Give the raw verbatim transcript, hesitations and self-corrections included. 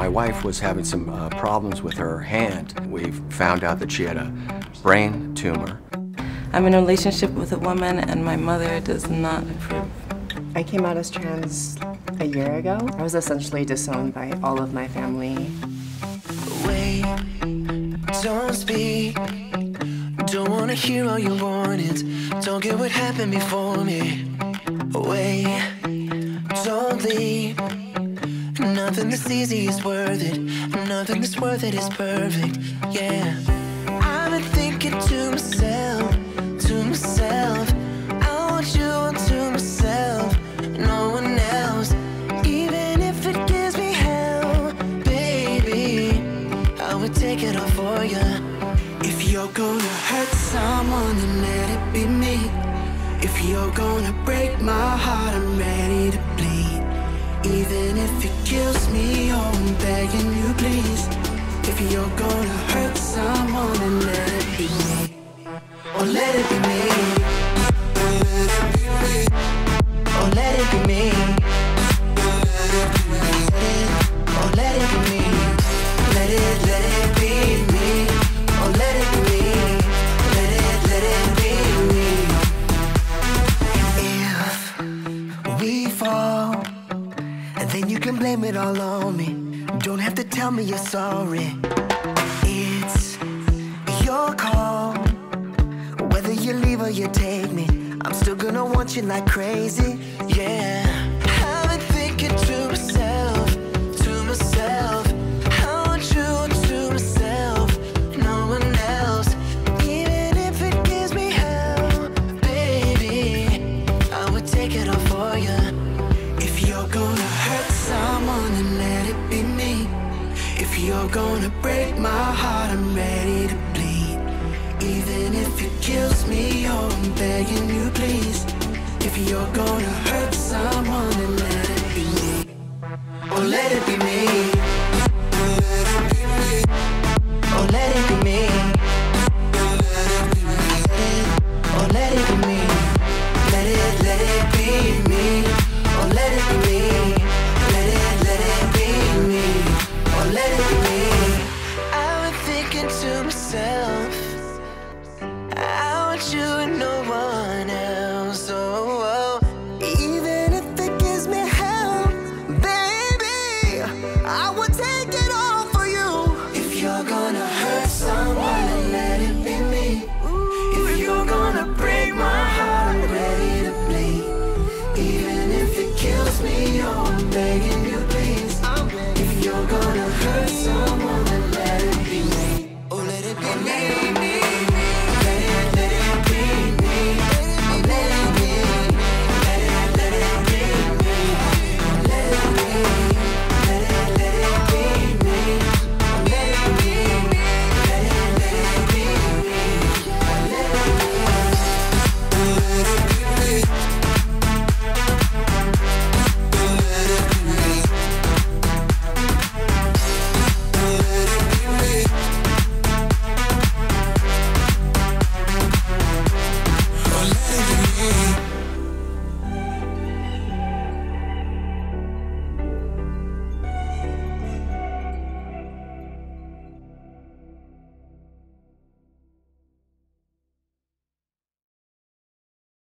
My wife was having some uh, problems with her hand. We found out that she had a brain tumor. I'm in a relationship with a woman and my mother does not approve. I came out as trans a year ago. I was essentially disowned by all of my family. Wait, don't speak. Don't wanna hear all your warnings. Don't get what happened before me. Wait, don't leave. Nothing that's easy is worth it. Nothing that's worth it is perfect. Yeah, I've been thinking to myself, to myself, I want you all to myself, no one else. Even if it gives me hell, baby, I would take it all for you. If you're gonna hurt someone, then let it be me. If you're gonna break my heart, I'm ready to bleed. Even if it kills me, oh, I'm begging you please. If you're gonna hurt someone, then let it be me. Oh, let it be me. Oh, let it be me. Oh, let it be me. Let it, let it be me. Oh, let it be me. Let it, let it be me. If we fall, then you can blame it all on me. Don't have to tell me you're sorry. It's your call. Whether you leave or you take me, I'm still gonna want you like crazy. Yeah, I've been thinking to myself, to myself, I want you to myself, no one else. Even if it gives me hell, baby, I would take it all for you. If you're gonna hurt someone, then let it be me. If you're gonna break my heart, I'm ready to bleed. Even if it kills me, oh, I'm begging you please. If you're gonna hurt someone, then let it be me. Oh, let it be me. Oh, let it be me. Oh, let it be me. Let it, let it be me. Oh, let it be me. Let it, let it be me. Oh, let it be me. I've been thinking to myself, I want you and